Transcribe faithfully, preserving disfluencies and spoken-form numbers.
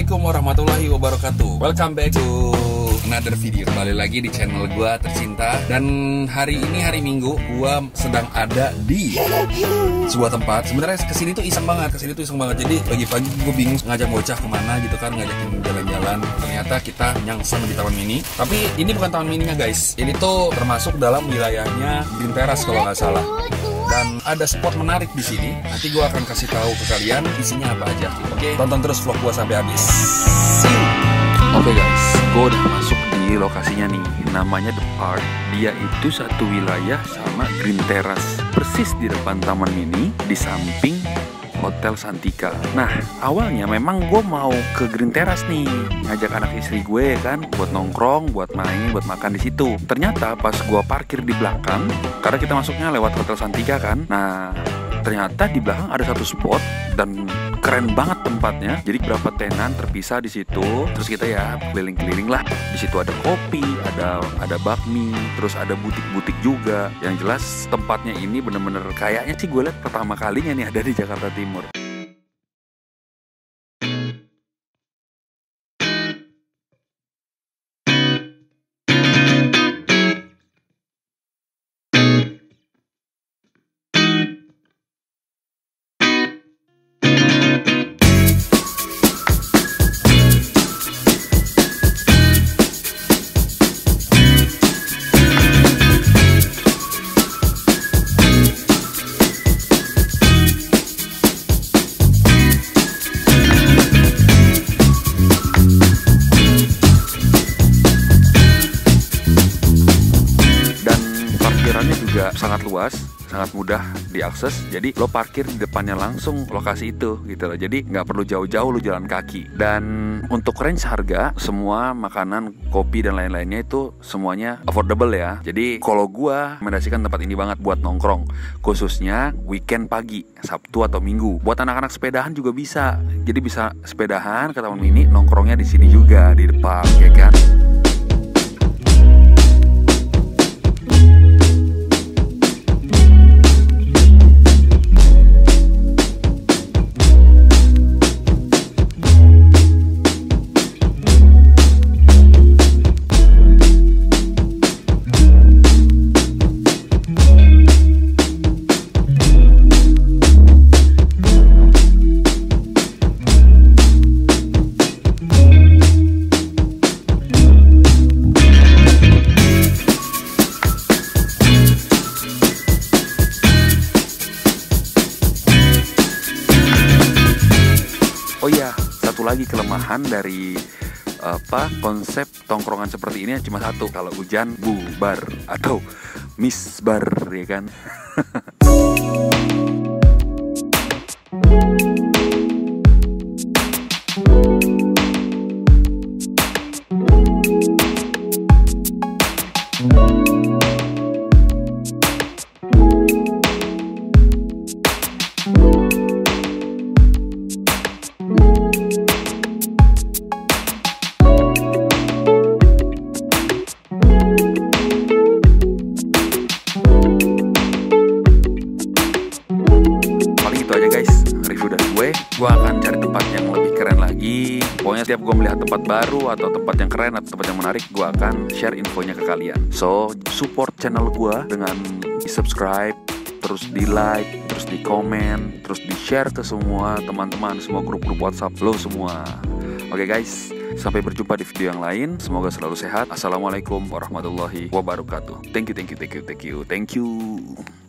Assalamualaikum warahmatullahi wabarakatuh. Welcome back to another video. Kembali lagi di channel gua tercinta. Dan hari ini hari Minggu, gua sedang ada di sebuah tempat. Sebenarnya kesini tuh iseng banget, kesini tuh iseng banget. Jadi pagi-pagi gue bingung ngajak bocah kemana gitu kan, ngajakin jalan-jalan. Ternyata kita nyangsang di taman mini. Tapi ini bukan taman mininya guys. Ini tuh termasuk dalam wilayahnya Green Terrace kalau nggak salah. Dan ada spot menarik di sini. Nanti gue akan kasih tahu ke kalian isinya apa aja. Oke, tonton terus vlog gue sampai habis. Oke guys, gue udah masuk di lokasinya nih. Namanya The Park. Dia itu satu wilayah sama Green Terrace. Persis di depan taman mini, di samping Hotel Santika. Nah, awalnya memang gue mau ke Green Terrace nih, ngajak anak istri gue kan, buat nongkrong, buat main, buat makan di situ. Ternyata pas gue parkir di belakang, karena kita masuknya lewat Hotel Santika kan. Nah, ternyata di belakang ada satu spot dan keren banget tempatnya. Jadi berapa tenan terpisah di situ. Terus kita ya keliling-keliling lah. Di situ ada kopi, ada ada bakmi, terus ada butik-butik juga. Yang jelas tempatnya ini bener-bener kayaknya sih gue lihat pertama kalinya nih ada di Jakarta Timur. Juga sangat luas, sangat mudah diakses. Jadi lo parkir di depannya langsung lokasi itu gitu loh. Jadi nggak perlu jauh-jauh lo jalan kaki. Dan untuk range harga, semua makanan, kopi dan lain-lainnya itu semuanya affordable ya. Jadi kalau gua rekomendasikan tempat ini banget buat nongkrong, khususnya weekend pagi, Sabtu atau Minggu. Buat anak-anak sepedahan juga bisa. Jadi bisa sepedahan ke taman mini, nongkrongnya di sini juga di depan, ya kan? Oh iya, satu lagi kelemahan dari apa konsep tongkrongan seperti ini cuma satu, kalau hujan bubar atau misbar ya kan. Gue akan cari tempat yang lebih keren lagi. Pokoknya setiap gue melihat tempat baru atau tempat yang keren atau tempat yang menarik, gue akan share infonya ke kalian. So, support channel gue dengan di subscribe, terus di like, terus di komen, terus di share ke semua teman-teman, semua grup-grup WhatsApp lo semua. Oke guys, sampai berjumpa di video yang lain. Semoga selalu sehat. Assalamualaikum warahmatullahi wabarakatuh. Thank you, thank you, thank you, thank you, thank you.